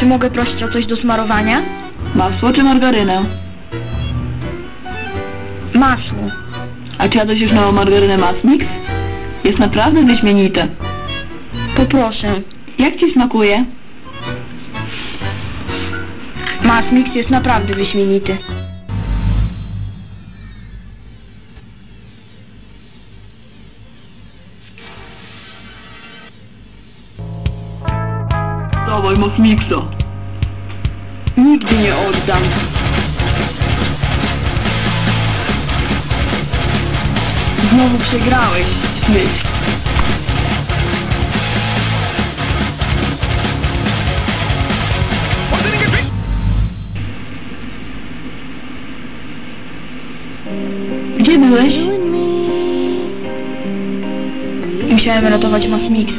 Czy mogę prosić o coś do smarowania? Masło czy margarynę? Masło. A czy jadłeś już nową margarynę Masmix? Jest naprawdę wyśmienite. Poproszę. Jak ci smakuje? Masmix jest naprawdę wyśmienity. Dawaj Masmixa. Nigdy nie oddam. Znowu przegrałeś, śmieć. Gdzie byłeś? Musiałem ratować Masmixa.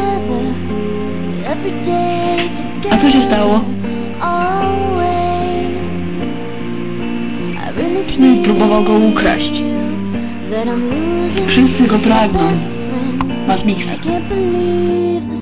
A co się stało? Snake próbował go ukraść. Wszyscy go pragną. Masmix.